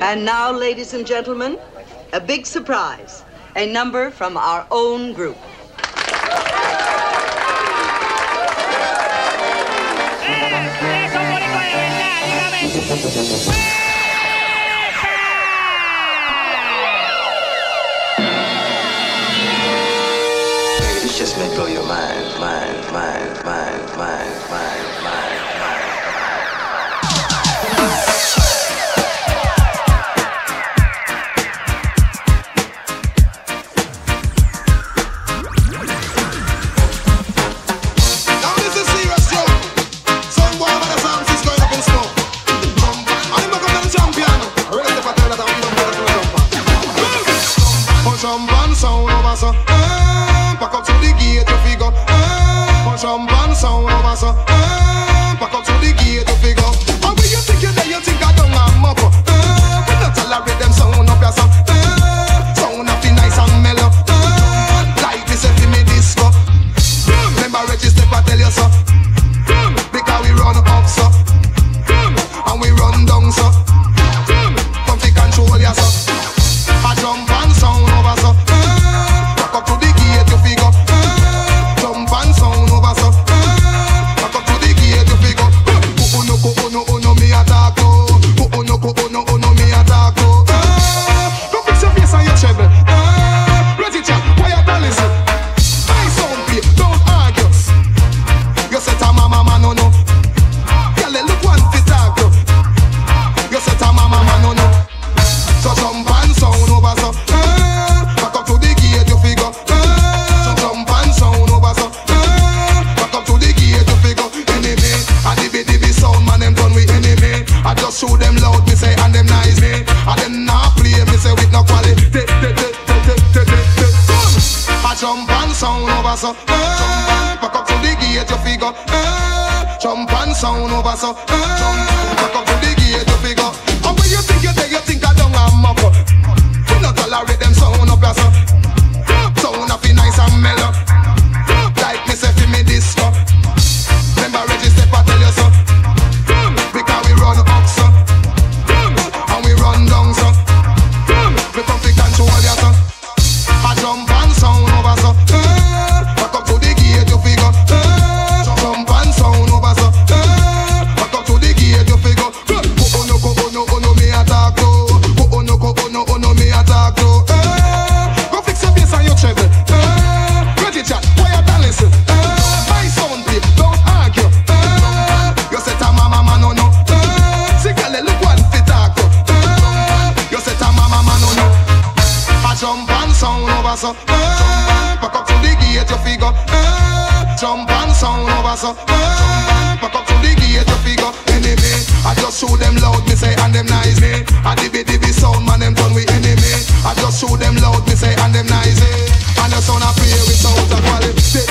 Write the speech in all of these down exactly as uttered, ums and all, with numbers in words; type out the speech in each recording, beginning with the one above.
And now, ladies and gentlemen, a big surprise. A number from our own group. This just may blow your mind, mind, mind, mind, mind, mind, mind. Champagne sound over so, eh, back up to the gate you figure, eh, champagne sound over so, eh, back up to the gate you figure. And when you think you there, you think I don't have up, eh, we not tolerate them sound up your so, eh, sound up the nice and mellow, eh, like this if you me disco. Remember register I tell you so, because we run up so, and we run down so, come to control you so. I jump and sound over so, eh, back up to the gate you figure, eh, jump and sound over so, eh, back up to the gate you figure. Oh no, oh no, oh no, me attack oh, oh no, oh no, oh no, me attack oh. Eh, don't fix your face and your treble, eh, ready chat, quiet and listen. I sound play, don't argue. You said to mama man no no, girl look one fit talk you. You said to mama man no no. So jump and sound over so, eh, back up to the gate you figure, eh, so jump and sound over so, eh, back up to the gate you figure. Enemy, and the bit the sound man them done with enemy. I just show them loud me say and them nice me, and them not play me say with no quality. I jump and sound over so, eh, back up to the gate you figure, eh, jump and sound over so, eh, back up to the gate you figure. And when you think you there, you think I don't have up. We not tolerate them sound up your so, sound up be nice and mellow, like me say fi me disco. Remember register I tell you so, because we run up so, and we run down so, we come to control you so. I jump and sound over so, eh, back up to the gate you figure, eh, jump and sound over so, eh, back up to the gate you figure. Oh no, oh no, oh no, me attack oh, oh no, oh no, oh no, me attack oh. Eh, go fix your bass and your treble, eh, ready chat, quiet and listen, eh, my sound play, don't argue, eh, you said to mama man no no, eh, see girl look one fit talk oh, eh, you said to mama man no no. I jump and sound over so, eh, back up to the gate you figure, eh, jump and sound over so, eh, back up to the gate you figure. Enemy, I just show them loud me say and them nice me, and the bit the sound man them done with enemy. I just show them loud me say and them nice me, and the sound I play with sound of quality.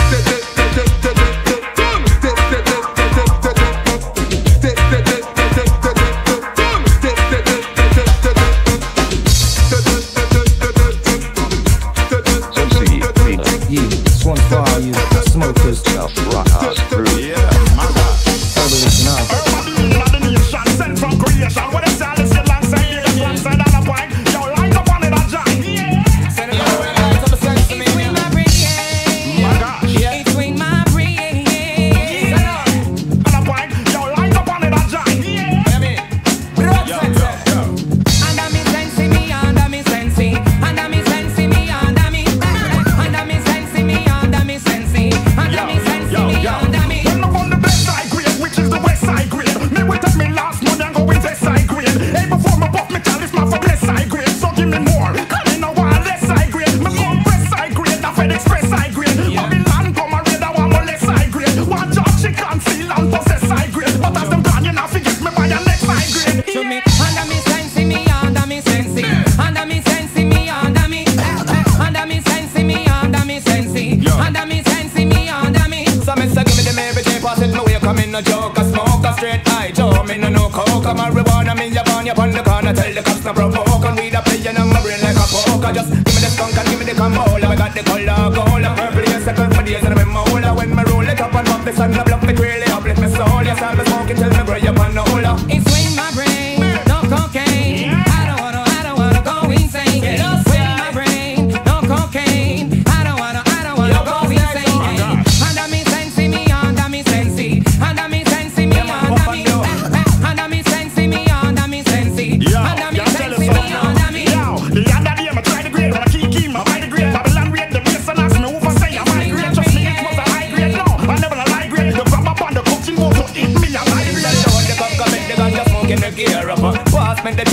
Smokers, rock house crew. Yeah, my God. Listen up. Urban the nation, sent from creation. What is that? It's the land side, the land side, and a point. Yo, light up on it, a jack. Yeah. Send it over and light up a sense to me. Between my brain, my gosh. Yeah. Between my brain, yeah. And a point. Yo, light up on it, a jack. Yeah. Let me. Yo, yo, yo. Under me sensing me, under me sensing, under me sensing me, under me, under me sensing me, under me sensing. Under me, sense me, under me. When I'm on the best side grade, which is the west side grade. Me wait take me last money and go with west side grade. Hey, before me buff me chalice, my for west side grade. So give me more. Come in a while, left side grade. Me come west side grade, I fed express side grade. Babylon come a raid, I want more left side grade. One job she conceal and possess side grade. But as them gone, you not forget me by your next side grade. To me, under me, sensing me, under me, sensing. Under me, sensing me, under me. Under me, sensing me, under me, sensing. Under me, sensing me, under me. So me say give me the everything, pass it my way. Come in no joke, a smoke, a straight eye Joe, me no no coke, I'm a marijuana. Me ya born, ya on the corner. Tell the cops no provoke. And read a play and my brain like a poker. Just give me the skunk and give me the camola. I got the color gold, and purple yes, I come for days and I'm in my hole. When me roll it up and pop the sun, I block me really uplift me soul. Yes, I'm smoking till me gray up on the hole. It's in my brain, no cocaine. I don't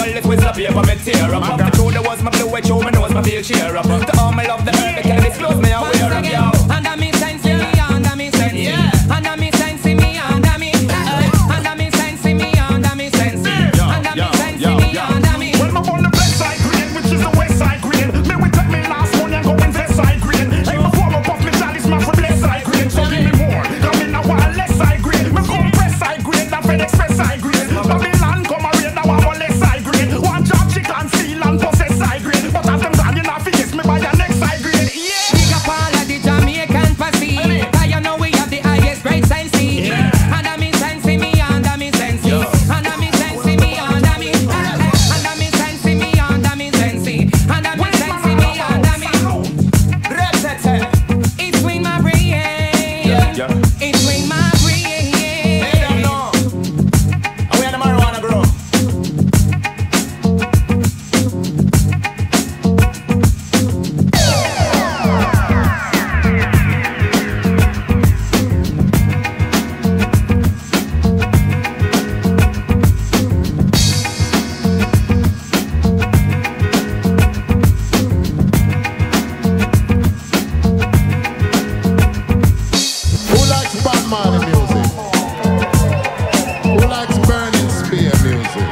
this whistle paper me tear up. Up the two there was my blue way show, me nose my feel cheer up. To all my love the earth, can disclose me aware of yo. Under me sense me, under me sense me, under me sense me, under me, under me sense me, under me sense me, under me sense me, under me. When I'm on the west side green, which is the west side green, me we take me last one and go invest side green. Hey, my former puff me chalice man for bless side green, so give me more. Come in now one less side green, me come press side green, that FedEx express side green. Babylon come a raid now one less side green. One chop chicken steal and possess side green, but as them gone you not forget me by your next side green. Yeah. Big up all of the Jamaican posse, 'cause you know we have the highest grade sense. Under me sense me, under me sense me, under me sense me, under me, under me sense me, under me sense me, under me sense me, under me. It's swing my brain, it's swing my brain. They don't know. And we are the marijuana grow. Who likes Bob Marley music? Who likes Burning Spear music?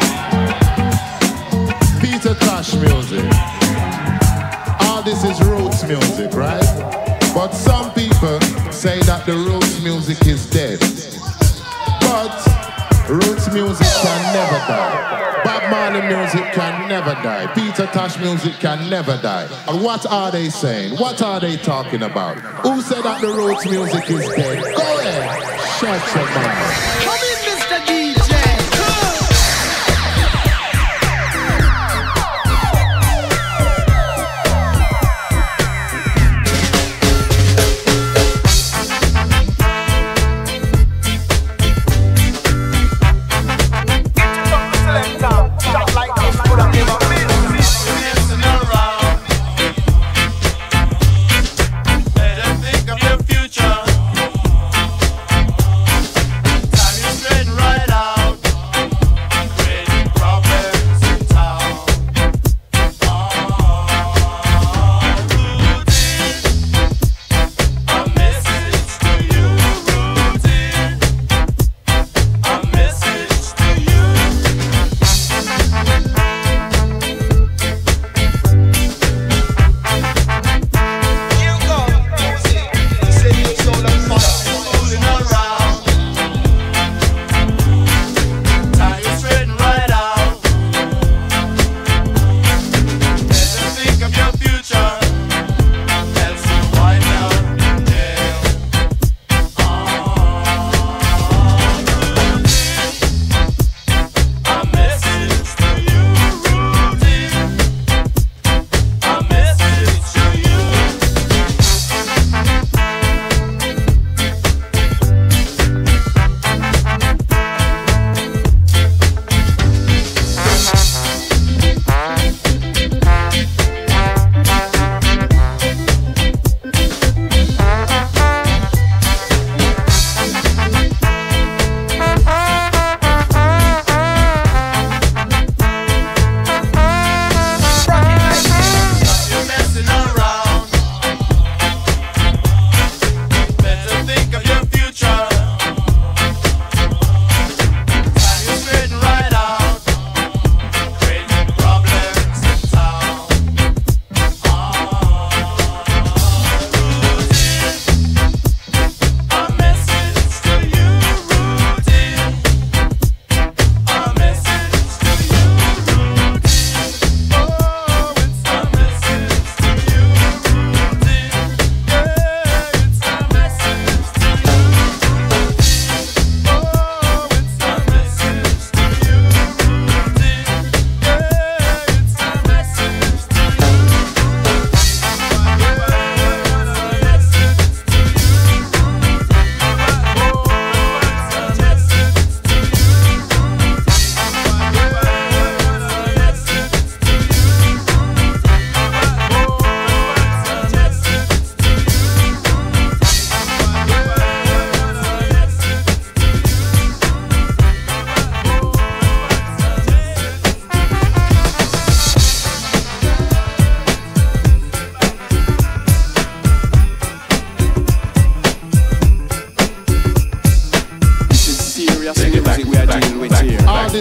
Peter Tosh music? All this is roots music, right? But some people say that the roots music is dead. But roots music can never die. Bob Marley music can never die. Peter Tosh music can never die. And what are they saying? What are they talking about? Who said that the roots music is dead? Go ahead, shut your mouth. Come in, Mister D J. Let them think of the future. Time is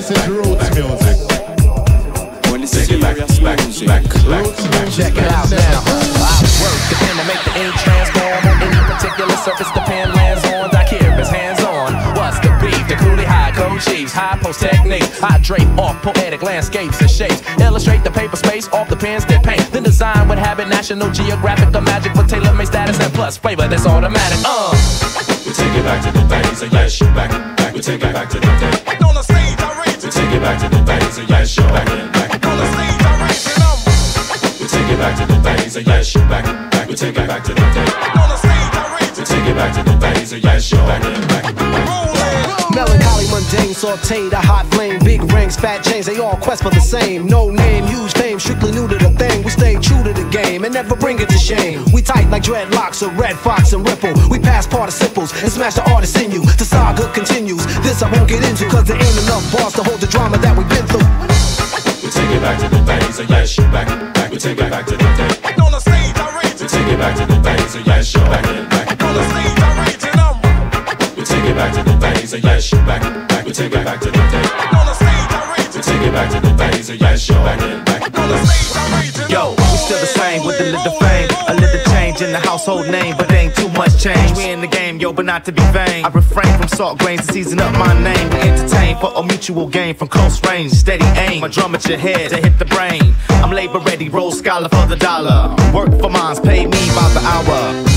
this is roots music. When it's serious back, back, back, Roots music. Check it out now. I work the pen to make the ink transform on any particular surface the pen lands on. I care if it's hands on. What's the beef? The coolie high code chiefs, high post technique. I drape off poetic landscapes and shapes. Illustrate the paper space off the pens that paint. Then design with habit, National Geographic, the magic with tailor-made status and plus flavor that's automatic. Uh. we take it back to the days of yes, back, back. We take it back to the days. On the stage, I raise We it. take it back to the days of yes, back, back. On the stage, I raise it. Um, We take it back to the days of yes, back, back. We take it back to the days. on the stage, I raise We it. take it back to the days of yes, back, back. Melancholy, mundane, sauteed, a hot flame, big rings, fat chains, they all quest for the same. No name, huge fame, strictly new to the thing. We stay true to the game and never bring it to shame. We tight like dreadlocks or Red Fox and Ripple. We pass participles and smash the artist in you. The saga continues. This I won't get into, cause there ain't enough bars to hold the drama that we've been through. We take it back to the days of yes, back, back. We take it back to the days. On the stage, I raise We it. take it back to the days of yes, back, back. On the stage, I raise it. Um, We take it back to the days of yes, back, back. We take it back to the days. on the stage, I raise We it. take it back to the days of yes, back, back. On the stage, I raise it. Yo, we still the same with a little fame, a little change in the household name, but ain't too much change. We in the game, yo, but not to be vain. I refrain from salt grains to season up my name. We entertain for a mutual gain from close range, steady aim. I drum at your head to hit the brain. I'm labor ready, roll scholar for the dollar. Work for mines, pay me by the hour.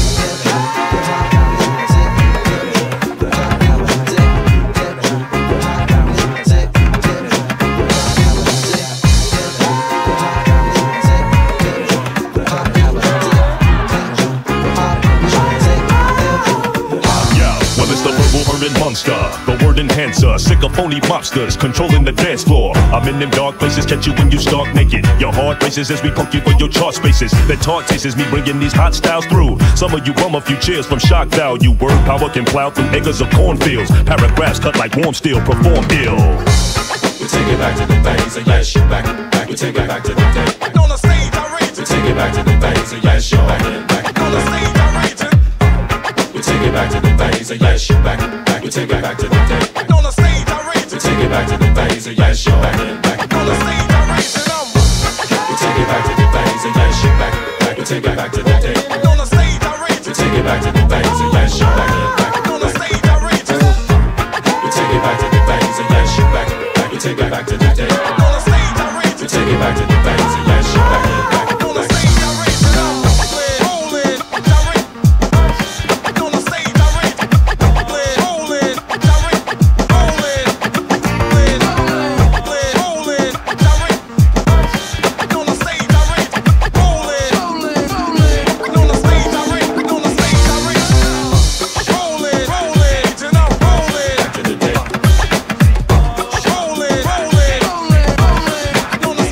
Monster, the word enhancer, sick of phony mobsters controlling the dance floor. I'm in them dark places, catch you when you start naked. Your heart races as we punk you for your chart spaces. The taunt tastes me bringing these hot styles through. Some of you bum a few cheers from shock value. Word power can plow through acres of cornfields. Paragraphs cut like warm steel, perform ill. We take it back to the days of yes, back, back. We take it back to the days. On the stage, I raise We it. take it back to the days of yes, back, back. On the stage, I raise it. We take it back to the days of yes, back, back. We take it back to the days. On the stage, I raise We it. take it back to the days of yes, back, back. On the stage, I raise it. Um, We take it back to the days of yes, back, back. We take it back to the days. on the stage, I raise We it. take it back to the days of yes, back, back. On the stage, I raise it. We take it back to the days of yes, back, back. We take it back to the days. On the stage, I raise We it. take it back to the days of yes, back, back. On the stage, I raise it. Um, hold it, direct. On the stage, I raise it. Hold it, direct. Hold it, hold it, hold it, direct. On the stage, I raise it. Hold it, hold it, hold it. On the stage, I raise it. On the stage, I raise it. Hold it, hold it, and I'm hold it. To the days. Hold it, hold it, hold it. On the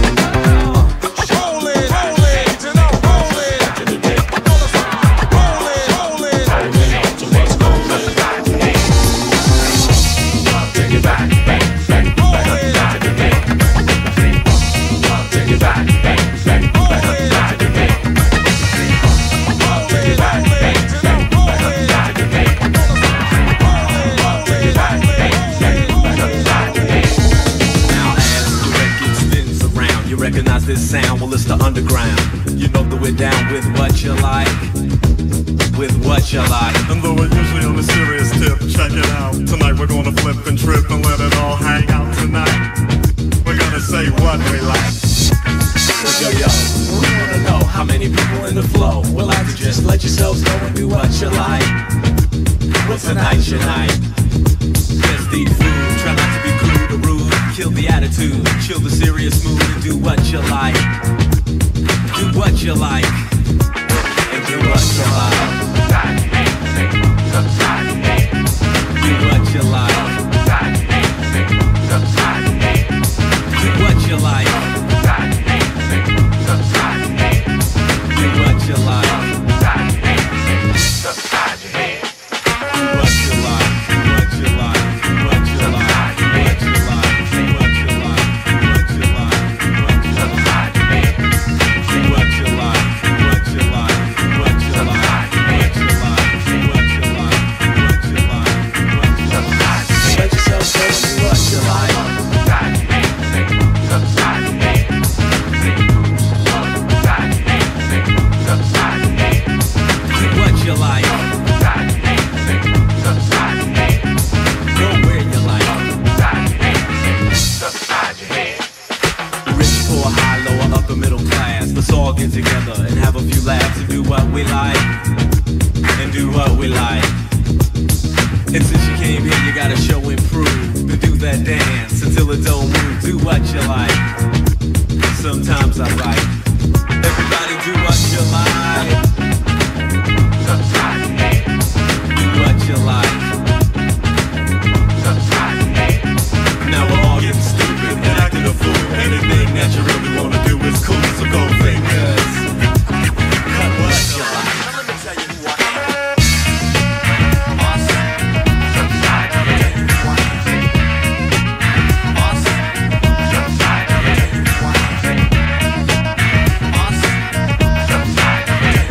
hold it, hold it, and I'm hold it. To the days. On the hold it, hold it. So let's go. Take it back, back, back, back, back to the days. Take it back, back, back, back, back to the days. Take it back, back, back, back, back to the days. Take it back, back, back, back to the days. Now as the record spins around, you recognize this sound, well it's the underground. You know that we're down with what you like, with what you like. And though we're usually on a serious tip, check it out. Tonight we're gonna flip and trip and let it all hang out tonight. We're gonna say what we like. Yo, yo, we wanna know how many people in the flow. Well, I could just let yourselves know and do what you like. Well, tonight's your night. Just eat food, try not to be crude or rude. Kill the attitude, chill the serious mood, and do what you like. Do what you like, and do what you like. Do what you like. Do what you like. Do what you like. Let yourself go and do what you like. upper middle class. Let's all get together and have a few laughs and do what we like. And do what we like. And since you came here, you gotta show and prove. To do that dance until it don't move. Do what you like. Sometimes I write. Everybody do what you like. Sometimes you hate. Do what you like. Sometimes you hate. Now we're all getting stupid and acting a fool. Anything that you really wanna do is cool, so go fingers. Cut what you like. Now let me tell you who I am. Awesome. Sometimes you hate. Awesome. Sometimes you hate. Awesome. Sometimes you hate.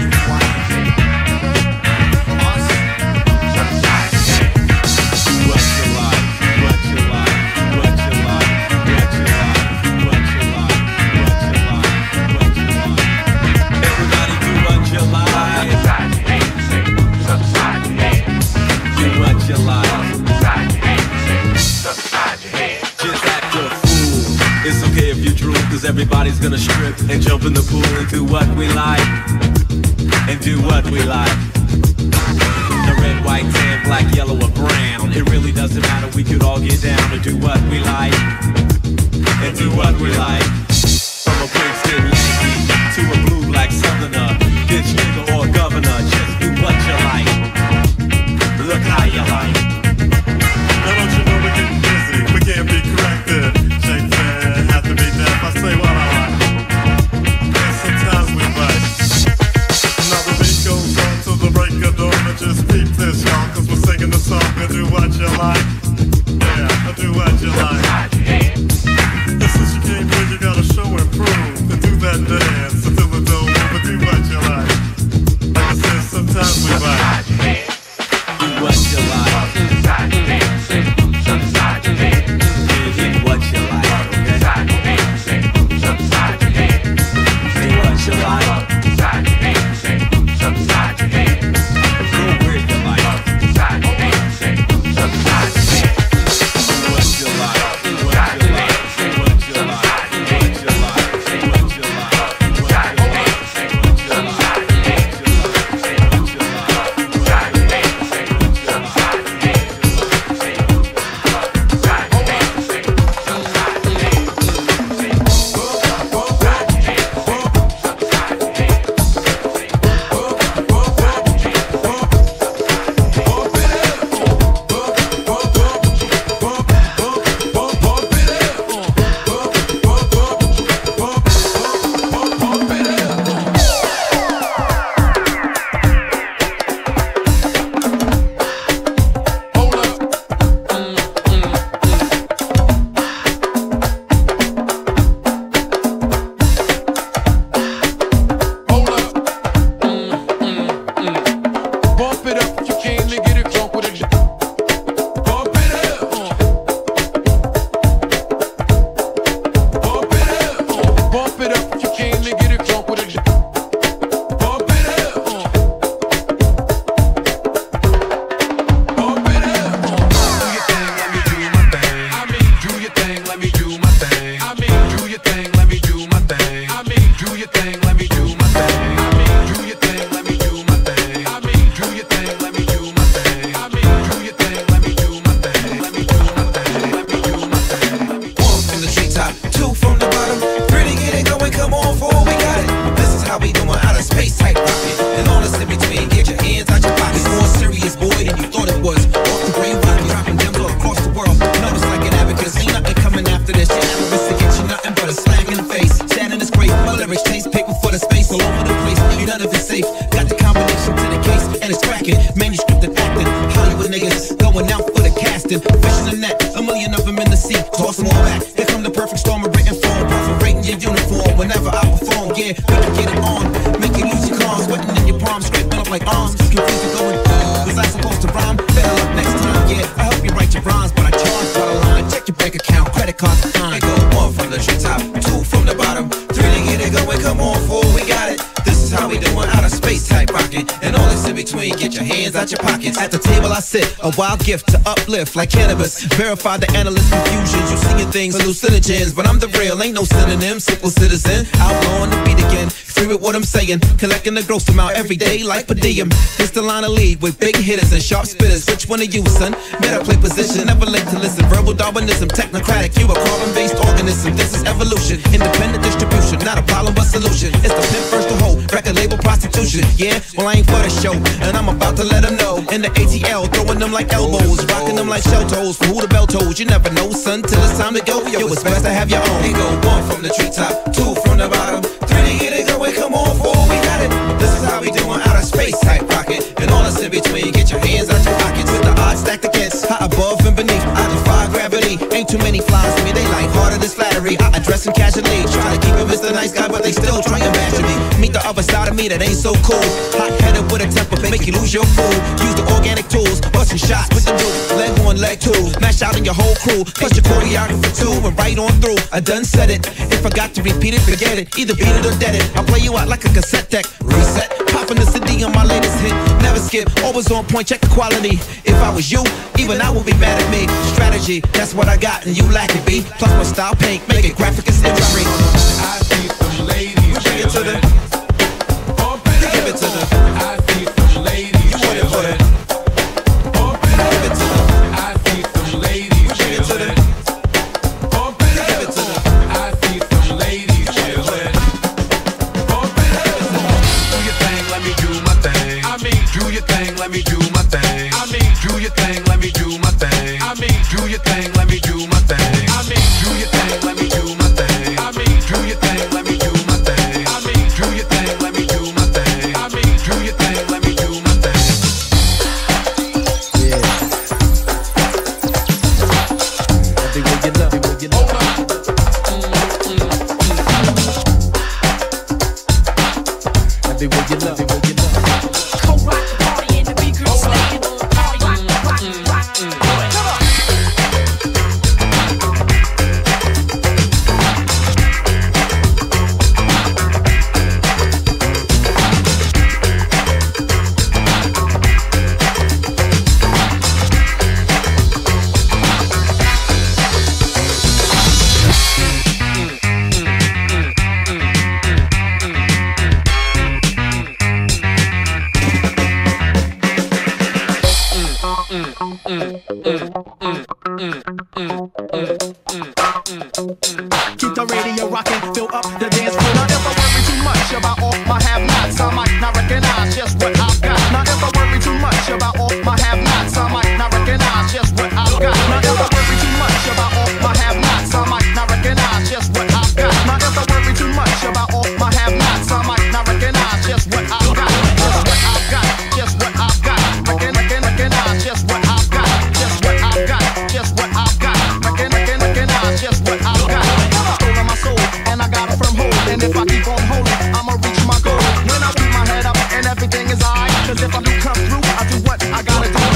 Awesome. Sometimes you hate. Do what you like. Do what you like. Do what you like. Do what you like. Do what you like. Do what you like. Do what you like. Everybody do what you like. Sometimes you hate. Sometimes you hate. Do what you like. Sometimes you hate. Sometimes you hate. Just act a fool. It's okay if you drool, cause everybody's gonna strip and jump in the pool and do what we like. And do what we like. The red, white, tan, black, yellow, or brown. It really doesn't matter, we could all get down and do what we like. And do what we like. From a Princeton Yankee to a blue black southerner, bitch nigga or governor, just do what you like. Look how you like. Now don't you know we're getting busy, we can't be corrected. Shakespeare have to be deaf, I say what I like. And sometimes we bite. Now the beat goes on till the break of dawn, and just keep this y'all, cause we're singing the song and do what you like. Yeah, do what you like. And since you came here, you gotta show and prove, and do that dance until the door move, and do what you like. Like I said, sometimes we bite. Do what you like. Hit what you like, okay? Do what you like. Go where you like. Do what you like. Do what you like. Do what you like. Do what you like. Do what you like. Do what you like. Come on, fool, we got it. This is how we doing. outer space type rockin', and all that's in between. Get your hands out your pockets. At the table I sit, a wild gift to uplift like cannabis. Verify the analyst confusions. You seeing things hallucinogens, but I'm the real, ain't no synonym. Simple citizen, outlawing the beat again. Free with what I'm saying, collecting the gross amount every day like per diem. It's the line of lead with big hitters and sharp spitters. Which one are you, son? Better play position, never late to listen. Verbal Darwinism, technocratic, you a carbon-based organism. This is evolution, independent distribution, not a problem but solution. It's the pimp first to hold, record label prostitution. Yeah, well I ain't for the show, and I'm about to let them know. In the A T L, throwing them like elbows, rocking them like shell toes. For who the bell tolls, you never know, son, till it's time to go. Yo, it's best to have your own. They go one from the treetop, two from the bottom, three to get it going. Come on, four, we got it. This is how we doing outer space type rocket, and all that's in between. Get your hands out your pockets with the odds stacked against. High above and beneath, I defy gravity. Ain't too many flies to me, they like harder than flattery. I address them casually, try to keep it Mister Nice Guy, but they still try to match me. Meet the other side of me that ain't so cool. Hot-headed with a temper, make you lose your fool. Use the organic tools, busting shots with the dude. Leg one, leg two, mash out in your whole crew. Plus your choreographer too, and right on through. I done said it, if I got to repeat it, forget it. Either beat it or dead it. I'll play you out like a cassette deck. Reset, popping the city on my latest hit. Never skip, always on point, check the quality. If I was you, even I would be mad at me. Strategy, that's what I got, and you lack it, B. Plus my style paint, make it graphic and imagery. I see some ladies. Bring it to the. Give it to the. I see some ladies. You want it for the. Give it to the. I see some ladies. Bring it to the. Give it to the. I see some ladies. Do your thing, let me do my thing. I mean, do your thing, let me do my thing. I mean, do your thing, let me do my thing. I mean, do your thing, let me do my thing. I mean, do your thing, let me do my thing. I mean, do your thing, let me do my thing. I mean, do your thing, let me do my thing. I mean, do your thing, let me do my thing. Yeah. Everywhere you love, everywhere you love. Everywhere you love, everywhere you love. Co-rock the party and the big girl staying on the party. Rock, rock, rock, come on. Keep the radio rocking, fill up the dance floor. Not if I worry too much about all my have-nots, I might not recognize just what I've got. Not if I worry too much about all my have-nots, I might not recognize just what I've got. Not if I worry too much about all my have-nots, I might not recognize just what I've got. Not if I worry too much about all my have-nots, I might not recognize just what I've got. Just what I've got, just what I've got. Recon, recon, recognize just what I've got. Just what I've got, just what I've got. Recon, recon, recognize just what I've got. Stolen my soul, and I got it from home. And if I keep on holding, I'ma reach my goal. When I keep my head up and everything is alright. Cause if I do come through, I do what I gotta do.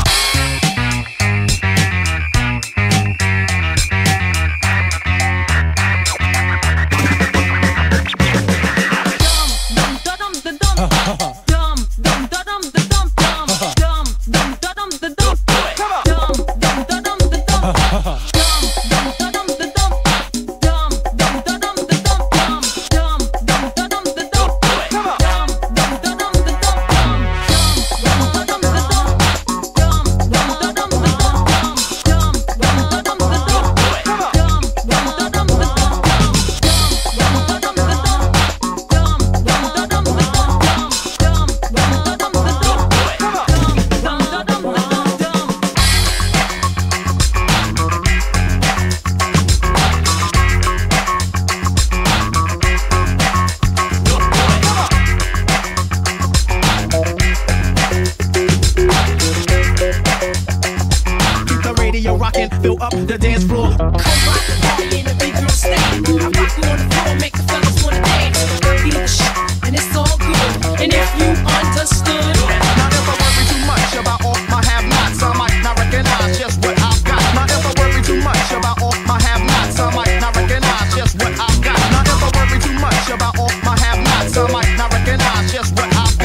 Fill up the dance floor. Co-rock the party and the big girl staying. I rock you on the floor, make the fellas wanna dance. I be the shit, and it's all good. And if you understood, not if I worry too much about all my have-nots, I might not recognize just what I've got. Not if I worry too much about all my have-nots, I might not recognize just what I've got. Not if I worry too much about all my have-nots, I might not recognize just what I've got.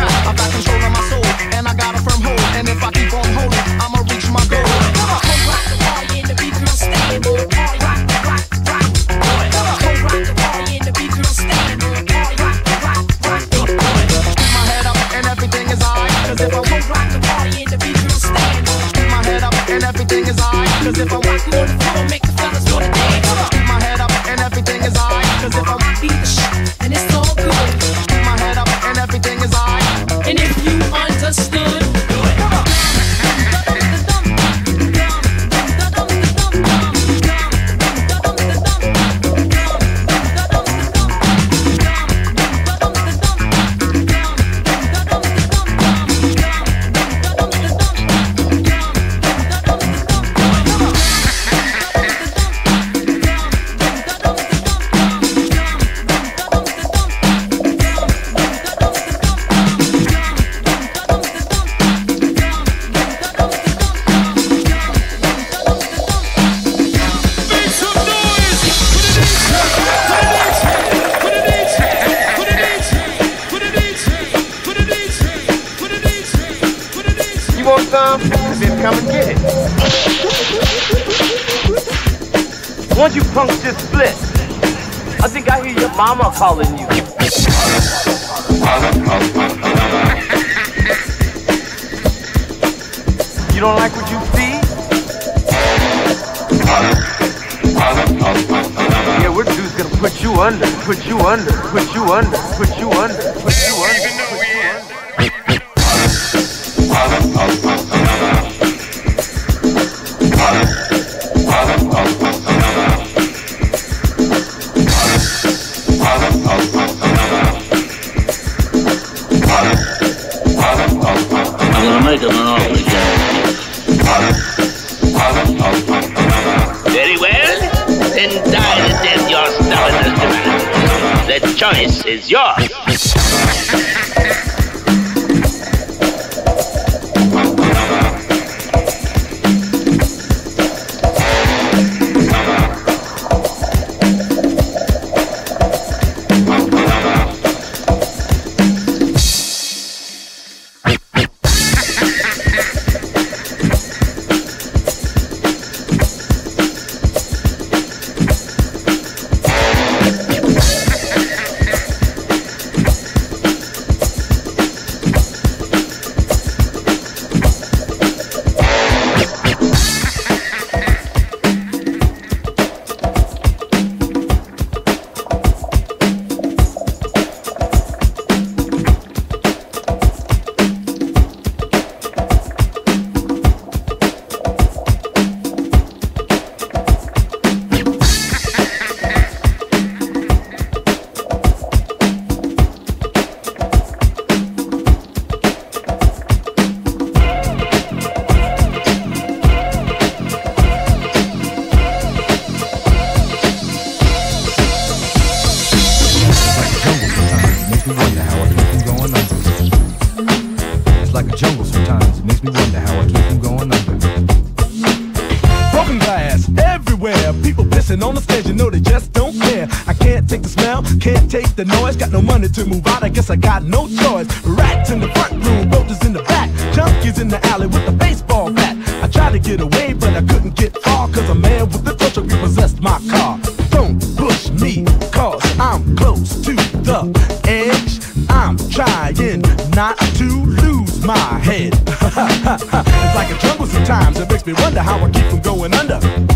some, then come and get it. Once you punks just split, I think I hear your mama calling you. You don't like what you see? Yeah, we're just gonna put you under, put you under, put you under, put you under, put you under, put you under. I'm gonna make him an offer again. Very well, then die the death your stubbornness demands. The choice is yours. To move out, I guess I got no choice. Rats in the front room, roaches in the back, junkies in the alley with a baseball bat. I tried to get away, but I couldn't get far, cause a man with a torch repossessed my car. Don't push me, cause I'm close to the edge. I'm trying not to lose my head. It's like a jungle sometimes, it makes me wonder how I keep from going under.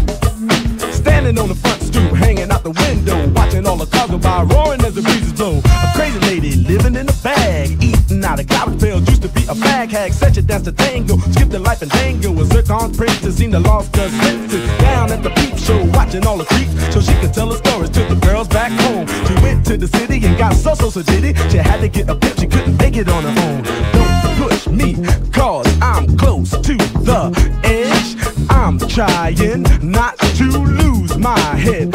Standing on the front stoop, hanging out the window, watching all the cars go by, roaring as the breezes blow. A crazy lady living in a bag, eating out of garbage pails, used to be a bag hag, such a dance to tango, skipped the life and tango, a zircon princess, seen the lost her senses, down at the peep show, watching all the creeps, so she could tell her stories to the girls back home. She went to the city and got so so so diddy, she had to get a pimp, she couldn't make it on her own. Don't push me, cause I'm close to the edge. I'm trying not to lose my head.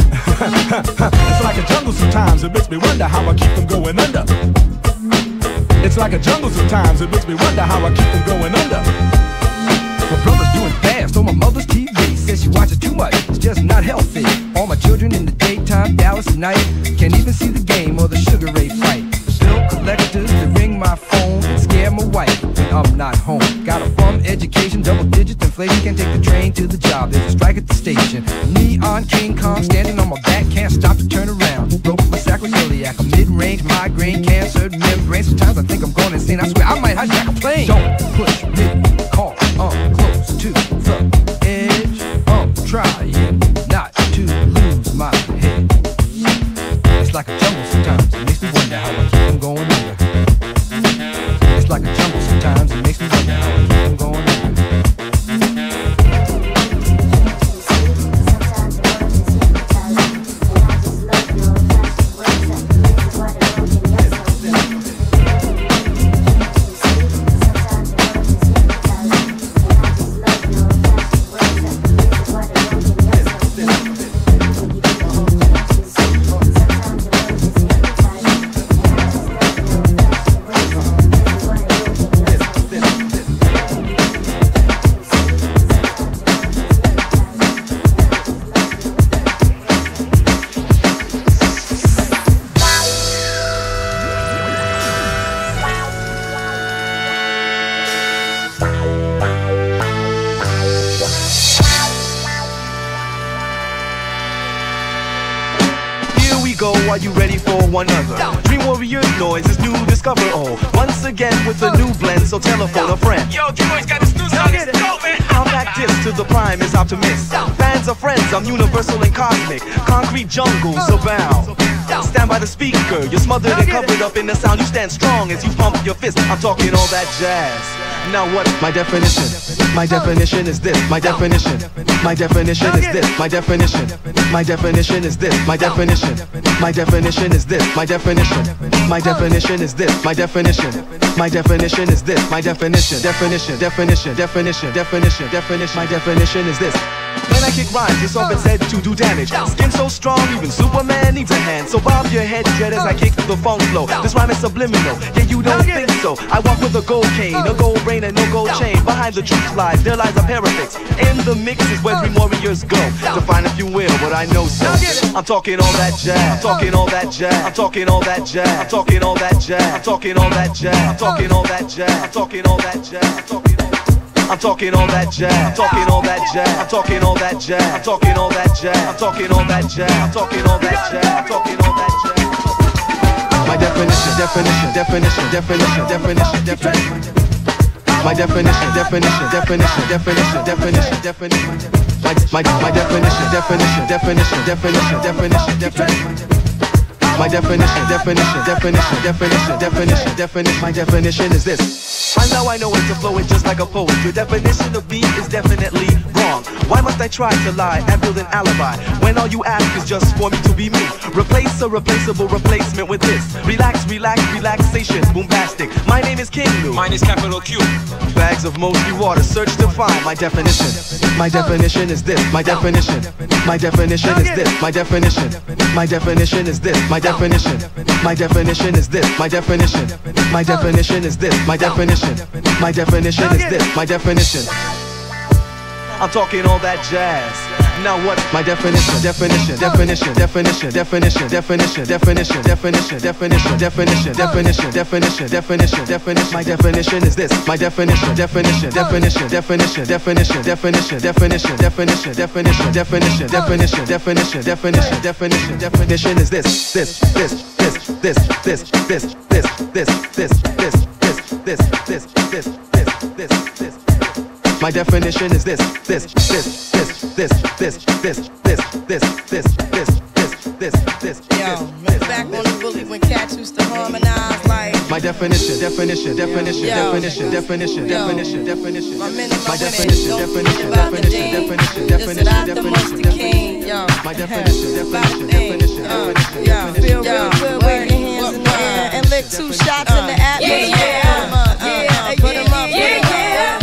It's like a jungle sometimes, it makes me wonder how I keep from going under. It's like a jungle sometimes, it makes me wonder how I keep from going under. My brother's doing fast on my mother's T V. Says she watches too much, it's just not healthy. All my children in the daytime, Dallas at night. Can't even see the game or the Sugar Ray fight. Bill collectors that ring my phone and scare my wife when I'm not home. Got a bum education, double digit inflation. Can't take the train to the job, there's a strike at the station. Neon King Kong standing on my back, can't stop to turn around. Broke my sacroiliac, a mid-range migraine, cancer, membrane. Sometimes I think I'm going insane, I swear I might hijack a plane. Don't push me, call, I'm close to the edge. I'm trying not to lose my head. It's like a jungle sometimes, it makes me wonder how I keep from going under. It's like a jungle sometimes, it makes me wonder how I keep from going under. for one another. Dream Warriors noise is new, discover all. Once again with a new blend, so telephone a friend. Yo, Dream got this new song, it's dope, man. I'll back this to the prime is optimist. Fans are friends, I'm universal and cosmic. Concrete jungles abound. Stand by the speaker, you're smothered and covered up in the sound. You stand strong as you pump your fist. I'm talking all that jazz. Now what? My definition. My definition is this. My definition. My definition is this. My definition. My definition is this. My definition. My definition is this. My definition. My definition is this. My definition. My definition is this. My definition. Definition. Definition. Definition. Definition. Definition. My definition is this. When I kick rhymes, it's often said to do damage. Skin so strong, even Superman needs a hand. So bob your head, dread, as I kick the funk flow. This rhyme is subliminal, yeah, you don't think so. I walk with a gold cane, a gold brain, and no gold chain. Behind the truth lies, there lies a paradox. In the mix is where Dream Warriors go. Define if you will, but I know so. I'm talking all that jazz. I'm talking all that jazz. I'm talking all that jazz. I'm talking all that jazz. I'm talking all that jazz. I'm talking all that jazz. I'm talking all that jazz. I'm talking all I'm talking all that jazz. I'm talking all that jazz. I'm talking all that jazz. I'm talking all that jazz. I'm talking all that jazz. I'm talking all that jazz. I'm talking all that jazz. My definition, definition, definition, definition, definition, definition. My definition, definition, definition, definition, definition, definition. My my my definition, definition, definition, definition, definition, definition. My definition, definition, definition, definition, definition, definition. My definition is this. I know I know it to flow it just like a poet. Your definition of me is definitely wrong. Why must I try to lie and build an alibi when all you ask is just for me to be me? Replace a replaceable replacement with this. Relax, relax, relaxation, bombastic. My name is King Lou. Mine is capital Q. Bags of mostly water, search to find my definition. My definition is this. My definition. My definition is this. My definition. My definition is this. My definition. My definition is this. My definition. My definition is this. My definition. My definition is this. My definition. I'm talking all that jazz. Now what? My definition, definition, definition, definition, definition, definition, definition, definition, definition, definition, definition, definition, definition, definition. My definition is this. My definition, definition, definition, definition, definition, definition, definition, definition, definition, definition, definition, definition, definition, definition, definition is this. This, this, this, this, this, this, this, this, this, this, this, this, this, this, this, this. My definition is this, this, this, this, this, this, this, this, this, this, this, this, this, this. Yo, look back on the bully when cats used to harmonize like. My definition, definition, definition, definition, definition, definition, definition. My definition, definition, definition, definition, definition, definition. My definition, definition, definition, definition. Yo, feel real good, wave your hands in the air and lick two shots in the atmosphere. Yeah, yeah, put 'em up, yeah, yeah.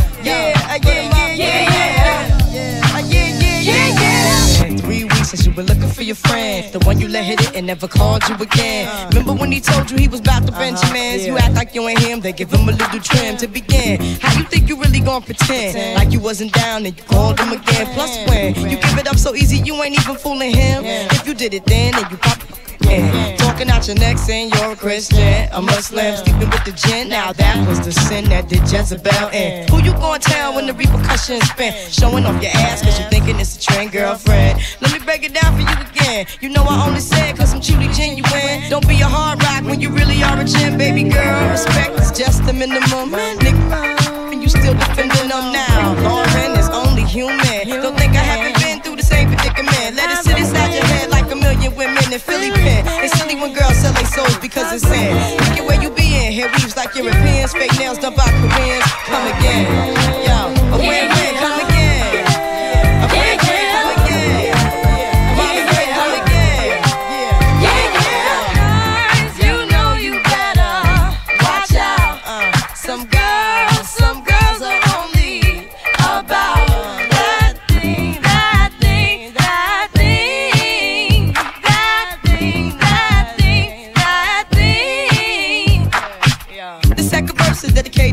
Since you were looking for your friend, the one you let hit it and never called you again. Remember when he told you he was about to Benjamins? You act like you ain't him, they give him a little trim to begin. How you think you really gon' pretend like you wasn't down and you called him again? Plus when you give it up so easy, you ain't even fooling him. If you did it then, then you pop again. Talking out your neck saying you're a Christian, a Muslim, sleeping with the gin. Now that was the sin that did Jezebel in. Who you gonna tell when the repercussions spin? Showing off your ass cause you thinking it's a trend, girlfriend. Let me break it down for you again. You know I only said cause I'm truly genuine. Don't be a hard rock when you really are a gem, baby girl. Respect is just the minimum. Nigga, and you still defending them now. Lauren is only human. Don't think I haven't been through the same predicament. Let it sit inside your head like a million women in Philly pen. It's silly when girls sell their souls because it's sin. Look at where you be in. Hair weaves like Europeans. Fake nails done by Koreans. Come again. Yo, a win-win. Come again. A win-win. Come again. Win-win. Come again. Yeah, yeah. Guys, you know you better watch out. Some girls, some girls are only about that thing, that thing, that thing, that thing, that thing, that thing. The second verse is dedicated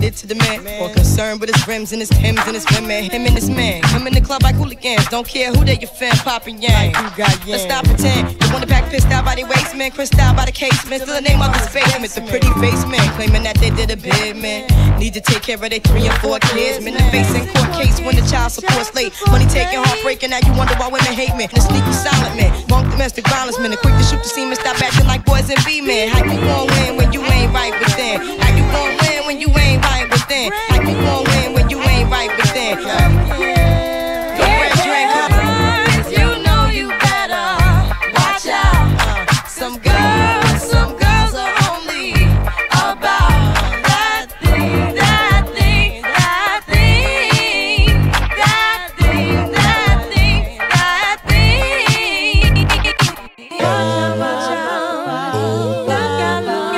limited to the man. More concerned with his rims and his Timbs and his women. Him and his man. Come in the club like hooligans. Don't care who they your fan, poppin' yang. Let's stop pretend. You wanna pack pissed out by the waist, man. Crissed out by the casement. Still the name of his basement. The pretty face man. Claiming that they did a bid, man. Need to take care of their three and four kids. Man, the face in court case when the child support's late. Money taking, heartbreaking. Now you wonder why women hate men. The sneaky silent man. Wrong domestic violence man. The quick to shoot the semen. Stop acting like boys and be men. How you gon' win when you ain't right within? How you gon' win when you ain't right within? How you gon' win when you ain't right within? You know you better watch out. Some girls, some girls are only about that thing, that thing, that thing, that thing, that thing, that thing. Watch out, watch out.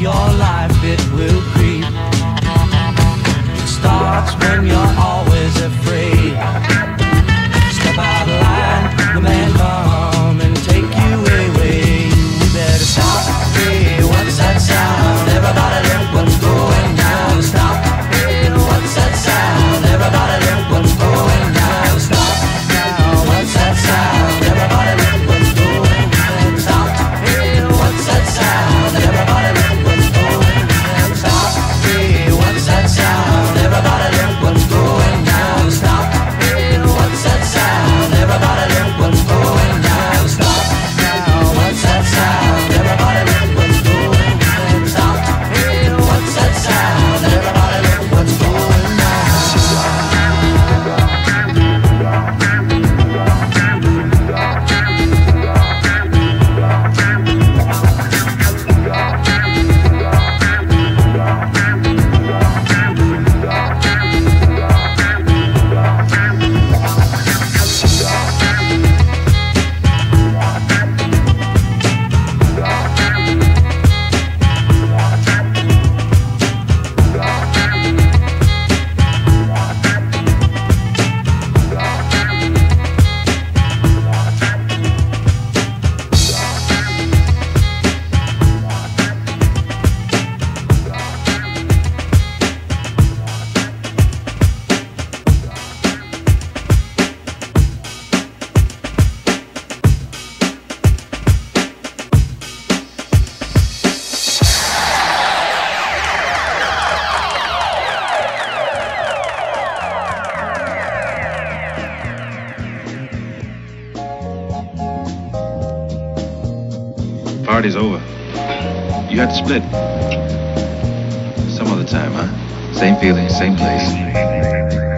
your life it will creep. It starts when you're always afraid. Step out of line, the man come and take you away. You better stop. Hey, what's that sound? Everybody look what's going down. Stop. Hey, what's that sound? Everybody look what's going down. Stop. Now, what's that sound? Everybody look what's going down. Stop. Hey, what's that sound? Everybody look what's going down. Stop. Hey, what's that sound? Everybody look what's going down. Stop. Hey, what's that sound? Everybody look what's going down. Stop. Now, what's that sound? Everybody look what's going down. Stop. Hey, what's that sound? Everybody look what's going down. Party's over. You had to split. Some other time, huh? Same feeling, same place.